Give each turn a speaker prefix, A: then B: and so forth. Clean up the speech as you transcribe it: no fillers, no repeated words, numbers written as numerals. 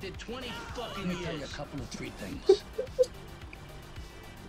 A: did 20 fucking
B: Let me tell you a
A: years.
B: couple of three things.